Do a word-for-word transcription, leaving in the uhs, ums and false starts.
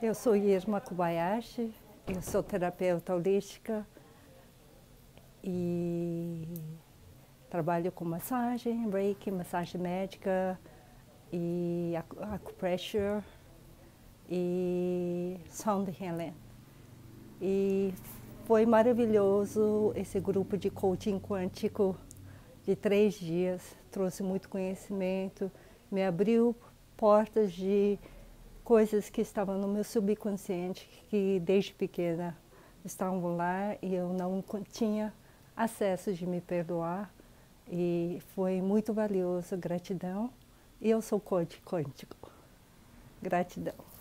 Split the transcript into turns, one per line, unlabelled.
Eu sou Irma Kobayashi, eu sou terapeuta holística e trabalho com massagem, reiki, massagem médica e acupressure e sound healing. E foi maravilhoso esse grupo de coaching quântico de três dias, trouxe muito conhecimento, me abriu portas de coisas que estavam no meu subconsciente, que desde pequena estavam lá e eu não tinha acesso de me perdoar. E foi muito valioso, gratidão. E eu sou coach quântico. Gratidão.